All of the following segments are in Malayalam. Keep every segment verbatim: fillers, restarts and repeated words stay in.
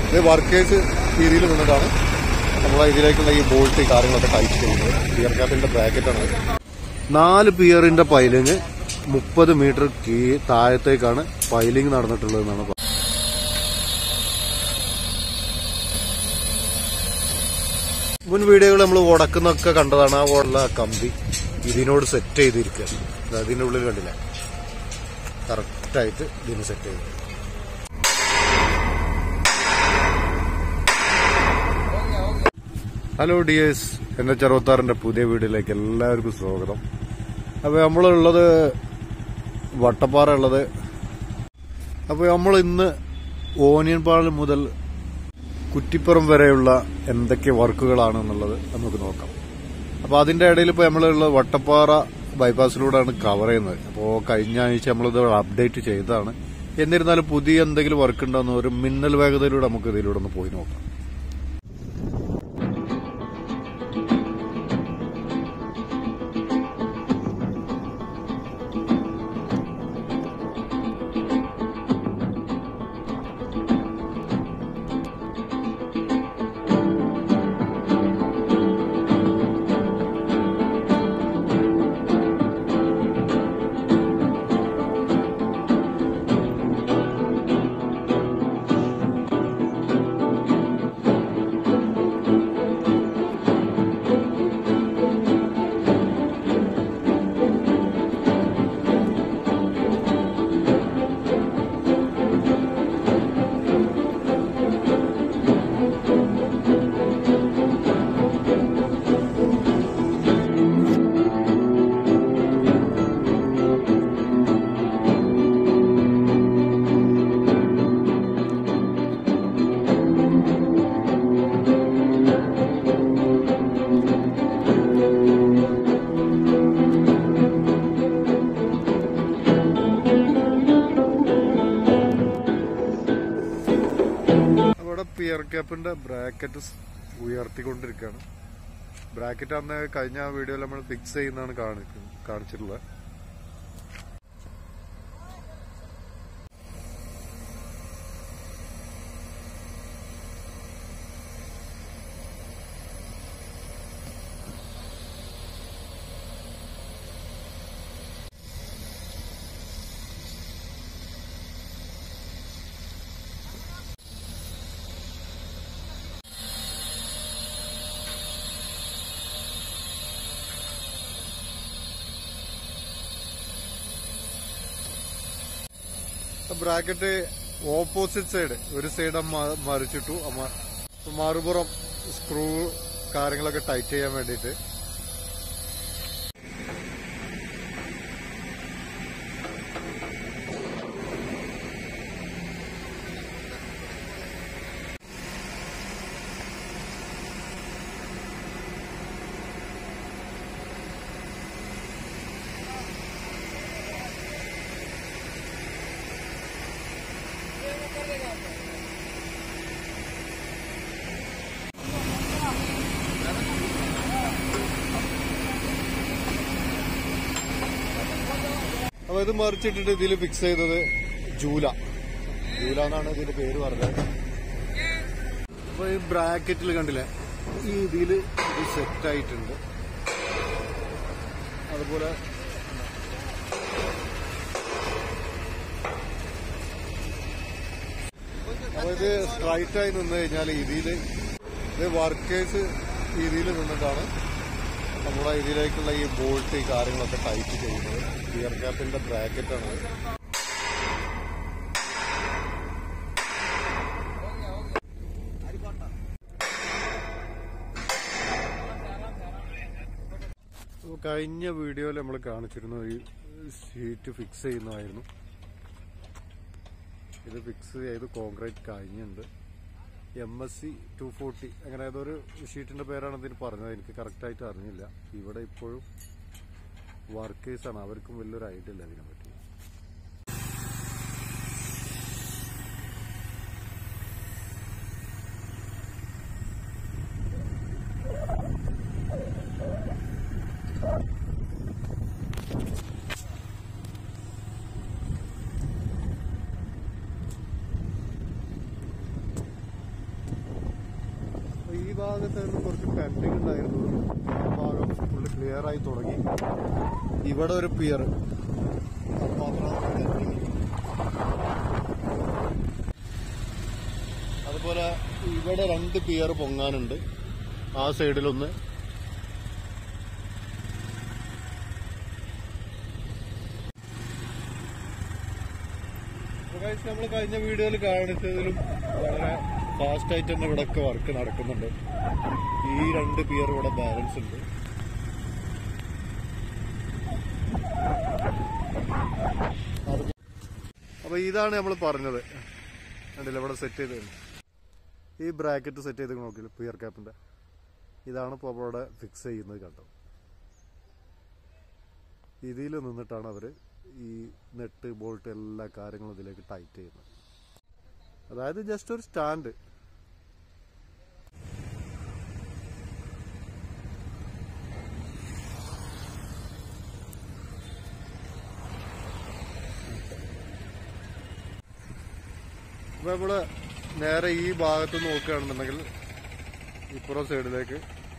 ഇത് വർക്കേഴ്സ് രീതിയിൽ നിന്നിട്ടാണ് നമ്മൾ ഇതിലേക്കുള്ള ഈ ബോൾട്ട് കാര്യങ്ങളൊക്കെ ടൈറ്റ് ചെയ്യുന്നത്. പിയർ ക്യാപ്പിന്റെ ബ്രാക്കറ്റാണ്. നാല് പിയറിന്റെ പൈലിങ് മുപ്പത് മീറ്റർ കീ താഴത്തേക്കാണ് പൈലിങ് നടന്നിട്ടുള്ളതെന്നാണ് പറയുന്നത്. മുൻ വീഡിയോകൾ നമ്മൾ ഉടക്കുന്നൊക്കെ കണ്ടതാണ്. ആ ഉള്ള കമ്പി ഇതിനോട് സെറ്റ് ചെയ്തിരിക്കുകയാണ്. അതിന്റെ ഉള്ളിൽ കണ്ടില്ല, കറക്റ്റായിട്ട് ഇതിന് സെറ്റ് ചെയ്തു. ഹലോ ഡിയേഴ്സ്, എന്റെ ചെറുപത്താറിന്റെ പുതിയ വീഡിയോയിലേക്ക് എല്ലാവർക്കും സ്വാഗതം. അപ്പൊ നമ്മളുള്ളത് വട്ടപ്പാറ ഉള്ളത്. അപ്പൊ നമ്മൾ ഇന്ന് ഓനിയൻപാലം മുതൽ കുറ്റിപ്പുറം വരെയുള്ള എന്തൊക്കെ വർക്കുകളാണെന്നുള്ളത് നമുക്ക് നോക്കാം. അപ്പൊ അതിന്റെ ഇടയിൽ ഇപ്പൊ നമ്മളുള്ള വട്ടപ്പാറ ബൈപ്പാസിലൂടെയാണ് കവർ ചെയ്യുന്നത്. അപ്പോൾ കഴിഞ്ഞ ആഴ്ച നമ്മളിത് അപ്ഡേറ്റ് ചെയ്തതാണ്. എന്നിരുന്നാലും പുതിയ എന്തെങ്കിലും വർക്ക് ഉണ്ടോന്ന് ഒരു മിന്നൽ വേഗതയിലൂടെ നമുക്ക് ഇതിലൂടെ ഒന്ന് പോയി നോക്കാം. പിയർ ക്യാപ്പിന്റെ ബ്രാക്കറ്റ് ഉയർത്തിക്കൊണ്ടിരിക്കുകയാണ്. ബ്രാക്കറ്റ് അന്ന് കഴിഞ്ഞ വീഡിയോയിൽ നമ്മൾ ഫിക്സ് ചെയ്യുന്നതാണ് കാണിച്ചിട്ടുള്ളത്. ബ്രാക്കറ്റ് ഓപ്പോസിറ്റ് സൈഡ് ഒരു സൈഡ് മറിച്ചിട്ടു. മറുപുറം സ്ക്രൂ കാര്യങ്ങളൊക്കെ ടൈറ്റ് ചെയ്യാൻ വേണ്ടിയിട്ട് അപ്പൊ ഇത് മറിച്ചിട്ടിട്ട് ഇതിൽ ഫിക്സ് ചെയ്തത് ജൂല ജൂല എന്നാണ് ഇതിന്റെ പേര് പറഞ്ഞത്. അപ്പൊ ഈ ബ്രാക്കറ്റിൽ കണ്ടില്ലേ, ഈ ഇതിൽ ഇത് സെറ്റ് ആയിട്ടുണ്ട്. അതുപോലെ അപ്പൊ ഇത് സ്ട്രൈറ്റ് ആയി നിന്ന് കഴിഞ്ഞാൽ ഇതില് ഇത് വർക്കേഴ്സ് രീതിയിൽ നിന്നിട്ടാണ് നമ്മുടെ ഇതിലേക്കുള്ള ഈ ബോൾട്ട് ഈ കാര്യങ്ങളൊക്കെ ടൈറ്റ് ചെയ്യുന്നത്. പിയർ ക്യാപ്പിന്റെ ബ്രാക്കറ്റാണ്. കഴിഞ്ഞ വീഡിയോയിൽ നമ്മൾ കാണിച്ചിരുന്നു ഈ ഷീറ്റ് ഫിക്സ് ചെയ്യുന്നതായിരുന്നു. ഇത് ഫിക്സ് ചെയ്ത് കോൺക്രീറ്റ് കഴിഞ്ഞുണ്ട്. M S C two forty അങ്ങനെ ഏതൊരു ഷീറ്റിന്റെ പേരാണ് ഇതിന് പറഞ്ഞത്, എനിക്ക് കറക്റ്റായിട്ട് അറിഞ്ഞില്ല. ഇവിടെ ഇപ്പോഴും വർക്കേഴ്സാണ്, അവർക്കും വലിയൊരു ഐഡിയ ഇല്ല അതിനെ പറ്റി. ഭാഗത്ത് കുറച്ച് പെൻഡിങ് ഉണ്ടായിരുന്നു. ആ ഭാഗം ഫുള്ള് ക്ലിയർ ആയി തുടങ്ങി. ഇവിടെ ഒരു പിയർ അതുപോലെ ഇവിടെ രണ്ട് പിയർ പൊങ്ങാനുണ്ട്. ആ സൈഡിലൊന്ന്, നമ്മൾ കഴിഞ്ഞ വീഡിയോയിൽ കാണിച്ചതിലും വളരെ ഫാസ്റ്റ് ആയിട്ട് തന്നെ ഇവിടെയൊക്കെ വർക്ക് നടക്കുന്നുണ്ട്. ഈ രണ്ട് പിയർ ഇവിടെ ബാലൻസ് ഉണ്ട്. അപ്പൊ ഇതാണ് നമ്മൾ പറഞ്ഞത്. കണ്ടില്ല ഇവിടെ സെറ്റ് ചെയ്ത് ഈ ബ്രാക്കറ്റ് സെറ്റ് ചെയ്ത് നോക്കില്ല പിയർ ക്യാപ്പിന്റെ. ഇതാണ് ഇപ്പോൾ അവിടെ ഫിക്സ് ചെയ്യുന്നത് കണ്ടോ. ഇതിൽ നിന്നിട്ടാണ് അവര് ഈ നെട്ട് ബോൾട്ട് എല്ലാ കാര്യങ്ങളും ഇതിലേക്ക് ടൈറ്റ് ചെയ്യുന്നത്. അതായത് ജസ്റ്റ് ഒരു സ്റ്റാൻഡ്. അപ്പൊ നമ്മള് നേരെ ഈ ഭാഗത്ത് നോക്കുകയാണെന്നുണ്ടെങ്കിൽ ഇപ്പുറം സൈഡിലേക്ക്,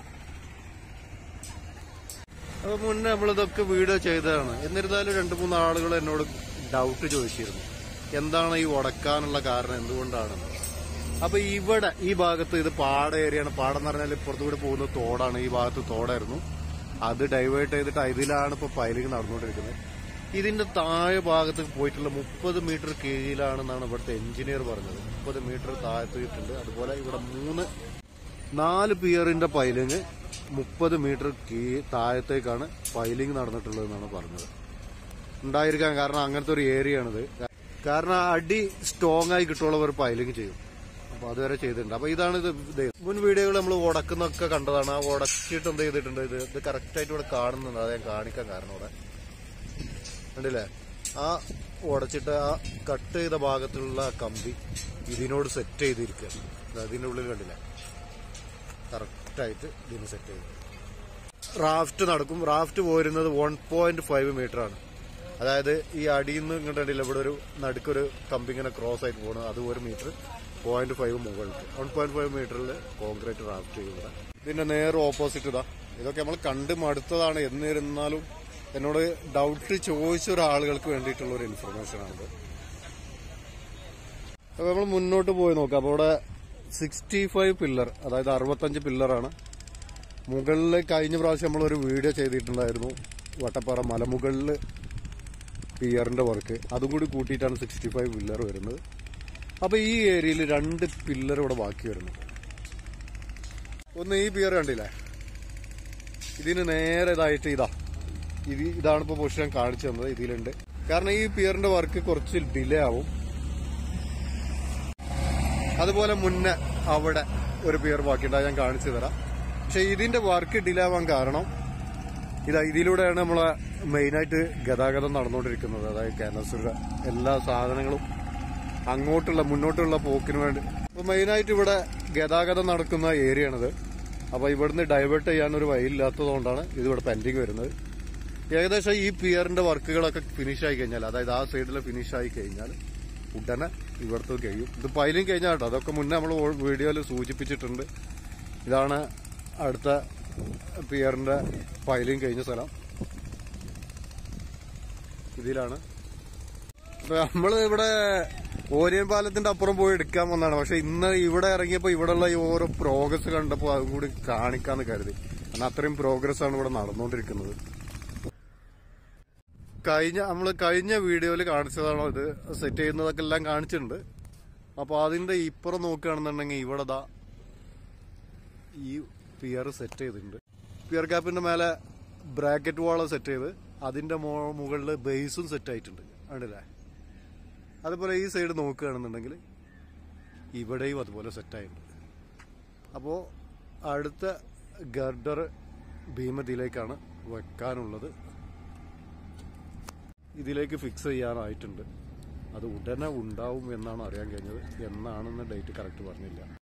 അപ്പൊ മുന്നേ നമ്മളിതൊക്കെ വീഡിയോ ചെയ്തതാണ്. എന്നിരുന്നാലും രണ്ടു മൂന്ന് ആളുകൾ എന്നോട് ഡൗട്ട് ചോദിച്ചിരുന്നു, എന്താണ് ഈ ഉടക്കാനുള്ള കാരണം, എന്തുകൊണ്ടാണെന്ന്. അപ്പൊ ഇവിടെ ഈ ഭാഗത്ത് ഇത് പാട ഏരിയയാണ്. പാടം എന്ന് പറഞ്ഞാൽ ഇപ്പുറത്തുകൂടി പോകുന്ന തോടാണ്. ഈ ഭാഗത്ത് തോടായിരുന്നു. അത് ഡൈവേർട്ട് ചെയ്തിട്ട് ഇതിലാണ് ഇപ്പൊ പൈലിംഗ് നടന്നുകൊണ്ടിരിക്കുന്നത്. ഇതിന്റെ താഴെ ഭാഗത്ത് പോയിട്ടുള്ള മുപ്പത് മീറ്റർ കീഴിലാണെന്നാണ് ഇവിടുത്തെ എഞ്ചിനീയർ പറഞ്ഞത്. മുപ്പത് മീറ്റർ താഴത്തിട്ടുണ്ട്. അതുപോലെ ഇവിടെ മൂന്ന് നാല് പിയറിന്റെ പൈലിംഗ് മുപ്പത് മീറ്റർ കീ താഴത്തേക്കാണ് പൈലിംഗ് നടന്നിട്ടുള്ളതെന്നാണ് പറഞ്ഞത്. ഉണ്ടായിരിക്കാൻ കാരണം അങ്ങനത്തെ ഒരു ഏരിയ ആണിത്. കാരണം അടി സ്ട്രോങ് ആയി കിട്ടുള്ളവർ പൈലിംഗ് ചെയ്യും. അപ്പൊ അതുവരെ ചെയ്തിട്ടുണ്ട്. അപ്പൊ ഇതാണ് ഇത്. മുൻ വീഡിയോകൾ നമ്മൾ ഉടക്കുന്നൊക്കെ കണ്ടതാണ്. ആ ഉടച്ചിട്ട് എന്ത് ചെയ്തിട്ടുണ്ട്, ഇത് ഇത് കറക്റ്റ് ആയിട്ട് ഇവിടെ കാണുന്നുണ്ട്. അത് ഞാൻ കാണിക്കാൻ കാരണം ഇവിടെ കണ്ടില്ലേ, ആ ഉടച്ചിട്ട് ആ കട്ട് ചെയ്ത ഭാഗത്തുള്ള കമ്പി ഇതിനോട് സെറ്റ് ചെയ്തിരിക്കുകയാണ്. അതിന്റെ ഉള്ളിൽ കണ്ടില്ലേ, കറക്റ്റായിട്ട് ഇതിന് സെറ്റ് ചെയ്തു. റാഫ്റ്റ് നടക്കും. റാഫ്റ്റ് പോരുന്നത് വൺ പോയിന്റ് ഫൈവ് മീറ്റർ ആണ്. അതായത് ഈ അടിയിൽ നിന്ന് ഇങ്ങോട്ടില്ല, ഇവിടെ ഒരു നടുക്കൊരു കമ്പി ഇങ്ങനെ ക്രോസ് ആയിട്ട് പോകണം. അത് ഒരു മീറ്റർ പോയിന്റ് ഫൈവ് മുകളിൽ വൺ പോയിന്റ് ഫൈവ് മീറ്ററിൽ കോൺക്രീറ്റ് റാഫ്റ്റ് ചെയ്യുക. ഇതിന്റെ നേരെ ഓപ്പോസിറ്റ് ഇതാ. ഇതൊക്കെ നമ്മൾ കണ്ട് മടുത്തതാണ്. എന്നിരുന്നാലും എന്നോട് ഡൗട്ട് ചോദിച്ച ഒരാളുകൾക്ക് വേണ്ടിയിട്ടുള്ള ഒരു ഇൻഫർമേഷൻ ആണിത്. അപ്പൊ നമ്മൾ മുന്നോട്ട് പോയി നോക്കാം. അപ്പൊ ഇവിടെ സിക്സ്റ്റി ഫൈവ് പില്ലർ, അതായത് അറുപത്തഞ്ച് പില്ലറാണ്. മുകളിൽ കഴിഞ്ഞ പ്രാവശ്യം നമ്മളൊരു വീഡിയോ ചെയ്തിട്ടുണ്ടായിരുന്നു, വട്ടപ്പാറ മലമുകളിൽ പിയറിന്റെ വർക്ക്. അതും കൂടി കൂട്ടിയിട്ടാണ് സിക്സ്റ്റി ഫൈവ് പില്ലർ വരുന്നത്. അപ്പൊ ഈ ഏരിയയിൽ രണ്ട് പില്ലർ ഇവിടെ ബാക്കി വരുന്നു. ഒന്ന് ഈ പിയർ കണ്ടില്ലേ, ഇതിന് നേരെ ഇതായിട്ട് ഇതാ ഇത് ഇതാണ് ഇപ്പൊ പൊസിഷൻ കാണിച്ചു തന്നത്. ഇതിലുണ്ട്. കാരണം ഈ പിയറിന്റെ വർക്ക് കുറച്ച് ഡിലേ ആവും. അതുപോലെ മുന്നേ അവിടെ ഒരു പിയർ ബാക്കിയുണ്ടായി, ഞാൻ കാണിച്ചു തരാം. പക്ഷെ ഇതിന്റെ വർക്ക് ഡിലേ ആവാൻ കാരണം ഇതാ ഇതിലൂടെയാണ് നമ്മളെ മെയിനായിട്ട് ഗതാഗതം നടന്നുകൊണ്ടിരിക്കുന്നത്. അതായത് കാനസൂരിലെ എല്ലാ സാധനങ്ങളും അങ്ങോട്ടുള്ള മുന്നോട്ടുള്ള പോക്കിന് വേണ്ടി. അപ്പൊ മെയിനായിട്ട് ഇവിടെ ഗതാഗതം നടക്കുന്ന ഏരിയ ആണിത്. അപ്പൊ ഇവിടുന്ന് ഡൈവേർട്ട് ചെയ്യാൻ ഒരു വഴിയില്ലാത്തതുകൊണ്ടാണ് ഇതിവിടെ പെൻഡിങ് വരുന്നത്. ഏകദേശം ഈ പിയറിന്റെ വർക്കുകളൊക്കെ ഫിനിഷ് ആയി കഴിഞ്ഞാൽ, അതായത് ആ സൈഡിൽ ഫിനിഷ് ആയി കഴിഞ്ഞാൽ ഉടനെ ഇവിടുത്തെ കഴിയും. ഇത് പൈലിംഗ് കഴിഞ്ഞാൽ കേട്ടോ, അതൊക്കെ മുന്നേ നമ്മൾ വീഡിയോയിൽ സൂചിപ്പിച്ചിട്ടുണ്ട്. ഇതാണ് അടുത്ത പിയറിന്റെ പൈലിംഗ് കഴിഞ്ഞ സ്ഥലം. ഇതിലാണ്. നമ്മൾ ഇവിടെ ഓരിയൻ പാലത്തിന്റെ അപ്പുറം പോയി എടുക്കാൻ വന്നതാണ്. പക്ഷെ ഇന്ന് ഇവിടെ ഇറങ്ങിയപ്പോൾ ഇവിടെയുള്ള ഈ ഓരോ പ്രോഗ്രസ് കണ്ടപ്പോൾ അതും കൂടി കാണിക്കാന്ന് കരുതി. കാരണം അത്രയും പ്രോഗ്രസ് ആണ് ഇവിടെ നടന്നുകൊണ്ടിരിക്കുന്നത്. കഴിഞ്ഞ നമ്മൾ കഴിഞ്ഞ വീഡിയോയിൽ കാണിച്ചതാണോ ഇത് സെറ്റ് ചെയ്യുന്നതൊക്കെ എല്ലാം കാണിച്ചിട്ടുണ്ട്. അപ്പൊ അതിന്റെ ഇപ്പുറം നോക്കുകയാണെന്നുണ്ടെങ്കിൽ ഇവിടെ ദാ ഈ പിയർ സെറ്റ് ചെയ്തിട്ടുണ്ട്. പിയർ ക്യാപ്പിന്റെ മേലെ ബ്രാക്കറ്റ് വാള് സെറ്റ് ചെയ്ത് അതിന്റെ മുകളിൽ ബേസും സെറ്റ് ആയിട്ടുണ്ട്. ആണല്ലേ. അതുപോലെ ഈ സൈഡ് നോക്കുകയാണെന്നുണ്ടെങ്കിൽ ഇവിടെയും അതുപോലെ സെറ്റായിട്ടുണ്ട്. അപ്പോൾ അടുത്ത ഗർഡർ ഭീമതിയിലേക്കാണ് വെക്കാനുള്ളത്. ഇതിലേക്ക് ഫിക്സ് ചെയ്യാനായിട്ടുണ്ട്. അത് ഉടനെ ഉണ്ടാവും എന്നാണ് അറിയാൻ കഴിഞ്ഞത്. എന്നാണെന്ന് ഡേറ്റ് കറക്റ്റ് പറഞ്ഞില്ല.